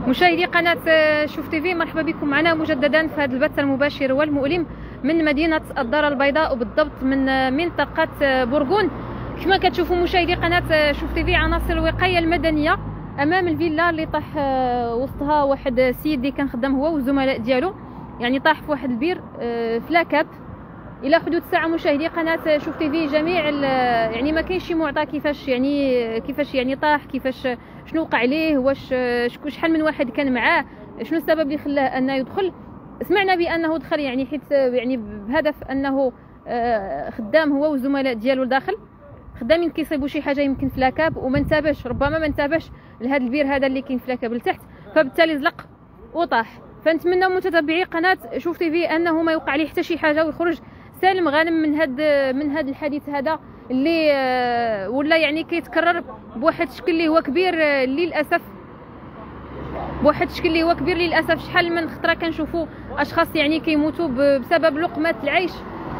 مشاهدي قناة شوف تيفي، مرحبا بكم معنا مجددا في هذا البث المباشر والمؤلم من مدينة الدار البيضاء، وبالضبط من منطقة بورغون. كما كتشوفوا مشاهدي قناة شوف تيفي، عناصر الوقاية المدنية امام الفيلا اللي طاح وسطها واحد السيد اللي كان خدام هو والزملاء ديالو، يعني طاح في واحد البير في لاكاب الى حدود ساعه. مشاهدي قناه شوف تيفي جميع يعني ما كاينش شي معطى كيفاش يعني طاح، كيفاش شنو وقع ليه، واش شحال من واحد كان معاه، شنو السبب اللي خلاه انه يدخل. سمعنا بانه دخل يعني حيت يعني بهدف انه خدام هو والزملاء ديالو لداخل، خدامين كيصيبوا شي حاجه يمكن في لاكاب وما انتبهش، ربما ما انتبهش لهذا البير هذا اللي كاين في لاكاب لتحت، فبالتالي زلق وطاح. فنتمنى متتبعي قناه شوف تيفي انه ما يوقع ليه حتى شي حاجه ويخرج سالم غانم من هذا الحادث هذا اللي ولا يعني كيتكرر بواحد الشكل اللي هو كبير للاسف، بواحد الشكل اللي هو كبير للاسف. شحال من خطره كنشوفوا اشخاص يعني كيموتوا بسبب لقمه العيش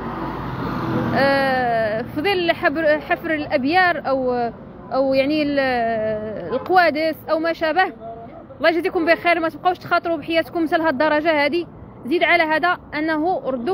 في ظل حفر الابيار او يعني القوادس او ما شابه. الله يجزيكم بخير، ما تبقاوش تخاطروا بحياتكم حتى لهاد الدرجه هذه. زيد على هذا انه ردوا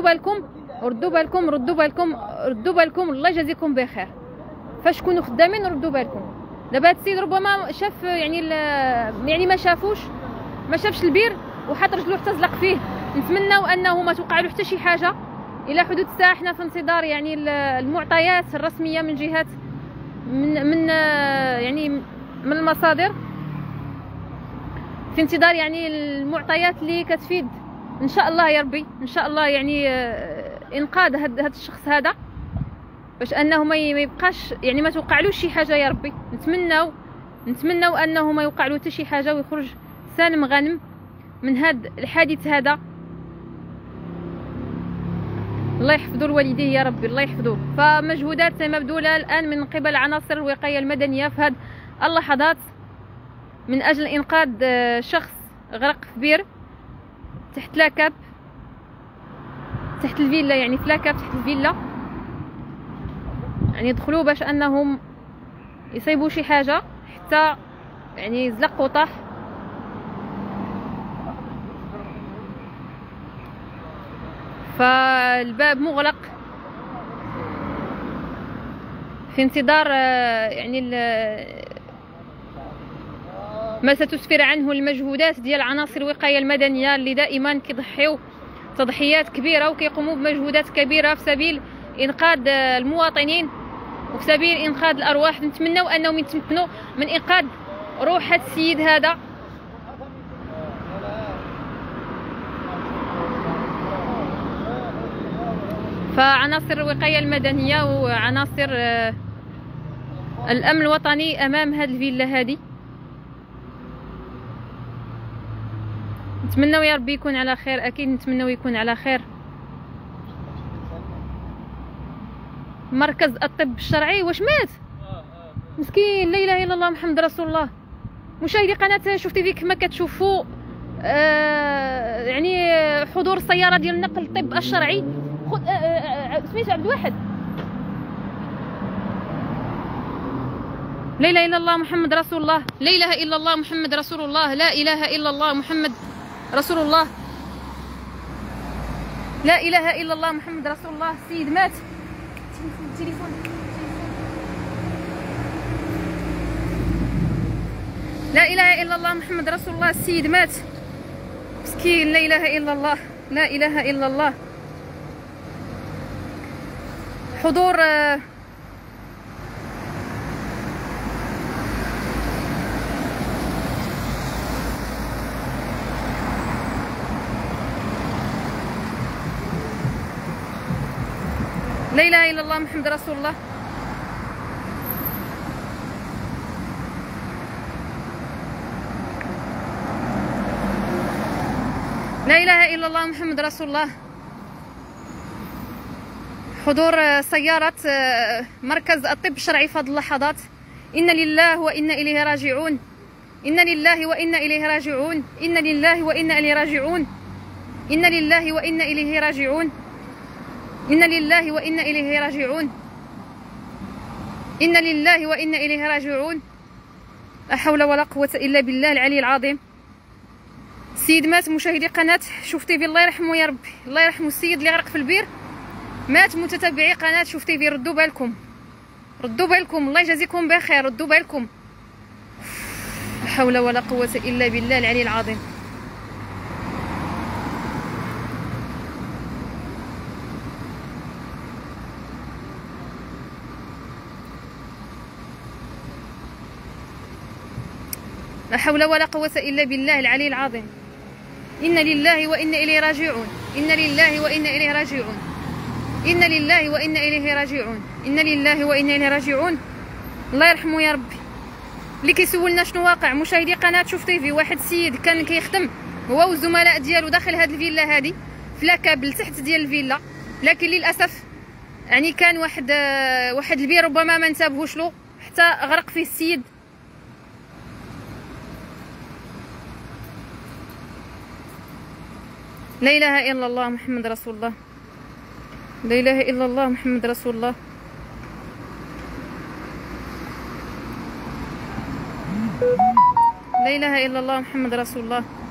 بالكم، الله يجزيكم بخير. فاش كونوا خدامين ردوا بالكم. دابا هاد السيد ربما شاف يعني ما شافش البير وحط رجلو حتى زلق فيه. نتمناو انه ما توقع له حتى شي حاجه. الى حدود الساعه حنا في انتظار يعني المعطيات الرسميه من جهات من يعني من المصادر، في انتظار يعني المعطيات اللي كتفيد ان شاء الله يا ربي، ان شاء الله يعني انقاذ هذا الشخص هذا، باش انه ما يبقاش يعني ما توقعلوش شي حاجه يا ربي. نتمناو انه ما يوقع له حتى شي حاجه ويخرج سالم غانم من هذا الحادث هذا. الله يحفظوا الوالدين يا ربي، الله يحفظوه. فمجهودات مبذوله الان من قبل عناصر الوقايه المدنيه في هذه اللحظات من اجل انقاذ شخص غرق في بير تحت لاكاب، تحت الفيلا، يعني في لاكاب تحت الفيلا. يعني يدخلوا باش انهم يصيبوا شي حاجه حتى يعني زلق وطاح. فالباب مغلق في انتظار يعني ما ستسفر عنه المجهودات ديال عناصر الوقايه المدنيه اللي دائما كيضحيو تضحيات كبيره وكيقوموا بمجهودات كبيره في سبيل انقاذ المواطنين وفي سبيل انقاذ الارواح. نتمنوا انهم يتمكنوا من انقاذ روح هذا السيد هذا. فعناصر الوقايه المدنيه وعناصر الامن الوطني امام هذه الفيلا هذه. نتمنوا يا ربي يكون على خير، اكيد نتمنوا يكون على خير. مركز الطب الشرعي واش مات مسكين، لا اله الا الله محمد رسول الله. مشاهدي قناه شوف تيفي، كما كتشوفوا يعني حضور السياره ديال نقل الطب الشرعي. سميتو عبد الواحد، لا اله الا الله محمد رسول الله، لا اله الا الله محمد رسول الله، لا اله الا الله محمد رسول الله، لا اله الا الله محمد رسول الله. السيد مات. تليفون لا اله الا الله محمد رسول الله، السيد مات مسكين، لا اله الا الله، لا اله الا الله. حضور لا اله الا الله محمد رسول الله. لا اله الا الله محمد رسول الله. حضور سيارة مركز الطب الشرعي في هذه اللحظات. إنا لله وإنا إليه راجعون، إنا لله وإنا إليه راجعون، إنا لله وإنا إليه راجعون، إنا لله وإنا إليه راجعون، إنا لله وإنا إليه راجعون، إنا لله وإنا إليه راجعون. لا حول ولا قوة إلا بالله العلي العظيم. السيد مات مشاهدي قناه شوف تيفي، الله يرحمه يا ربي، الله يرحمه. السيد اللي غرق في البير مات. متتبعي قناه شوف تيفي ردوا بالكم، ردوا بالكم، الله يجازيكم بخير، ردوا بالكم. لا حول ولا قوه الا بالله العلي العظيم. لا حول ولا قوة إلا بالله العلي العظيم. إنا لله وإنا إليه راجعون، إنا لله وإنا إليه راجعون، إنا لله وإنا إليه راجعون، إنا لله وإنا إليه راجعون. الله يرحمه يا ربي. اللي كيسولنا شنو واقع مشاهدي قناة شوف تيفي، واحد السيد كان كيخدم هو والزملاء ديالو داخل هاد الفيلا هادي في لاكابل تحت ديال الفيلا، لكن للأسف يعني كان واحد البير ربما ما انتبهوش له حتى غرق فيه السيد. لا اله الا الله محمد رسول الله، لا اله الا الله محمد رسول الله. لا اله الا الله محمد رسول الله.